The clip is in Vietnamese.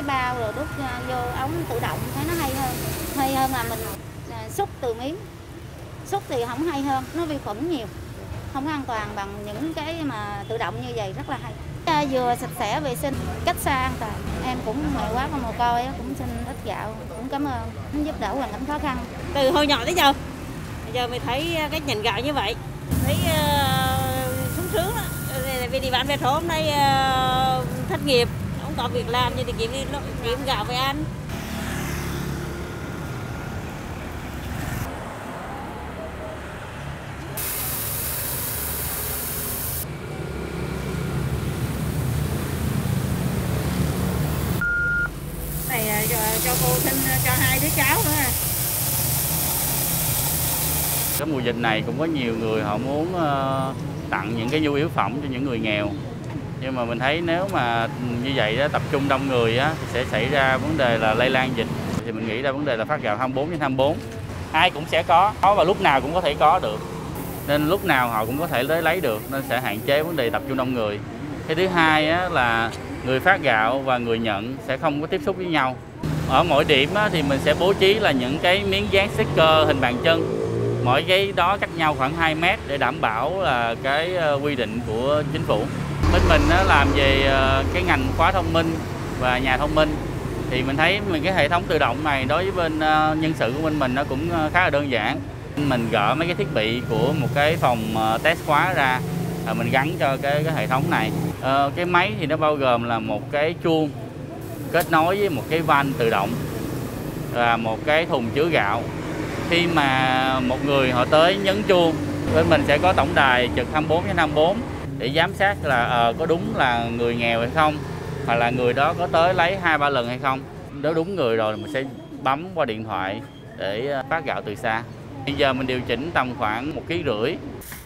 bao rồi đút vô ống tự động thấy nó hay hơn là mình xúc từ miếng. Xúc thì không hay hơn, nó vi khuẩn nhiều, không an toàn bằng những cái mà tự động như vậy, rất là hay. Vừa sạch sẽ vệ sinh, cách xa an toàn. Em cũng mẹ quá con mồ côi cũng xin ít gạo, cũng cảm ơn nó giúp đỡ hoàn cảnh khó khăn. Từ hồi nhỏ tới giờ, bây giờ mình thấy cách nhận gạo như vậy, thấy sung sướng đó. Vì địa bàn Việt Thổ hôm nay thất nghiệp, không có việc làm thì kiếm gạo về ăn. Này cho cô xin cho 2 đứa cháu nữa. Cái mùa dịch này cũng có nhiều người họ muốn tặng những cái nhu yếu phẩm cho những người nghèo. Nhưng mà mình thấy nếu mà như vậy đó, tập trung đông người á, thì sẽ xảy ra vấn đề là lây lan dịch. Thì mình nghĩ ra vấn đề là phát gạo 24/24. Ai cũng sẽ có và lúc nào cũng có thể có được. Nên lúc nào họ cũng có thể lấy được, nên sẽ hạn chế vấn đề tập trung đông người. Cái thứ hai á, là người phát gạo và người nhận sẽ không có tiếp xúc với nhau. Ở mỗi điểm á, thì mình sẽ bố trí là những cái miếng dán sticker hình bàn chân. Mỗi cái đó cách nhau khoảng 2 mét để đảm bảo là cái quy định của chính phủ. Bên mình làm về cái ngành khóa thông minh và nhà thông minh thì mình thấy cái hệ thống tự động này đối với bên nhân sự của bên mình nó cũng khá là đơn giản. Mình gỡ mấy cái thiết bị của một cái phòng test khóa ra, mình gắn cho cái hệ thống này. Cái máy thì nó bao gồm là một cái chuông kết nối với một cái van tự động và một cái thùng chứa gạo. Khi mà một người họ tới nhấn chuông, bên mình sẽ có tổng đài trực 24/24 để giám sát là có đúng là người nghèo hay không, hoặc là người đó có tới lấy 2-3 lần hay không. Nếu đúng người rồi mình sẽ bấm qua điện thoại để phát gạo từ xa. Bây giờ mình điều chỉnh tầm khoảng 1,5 kg.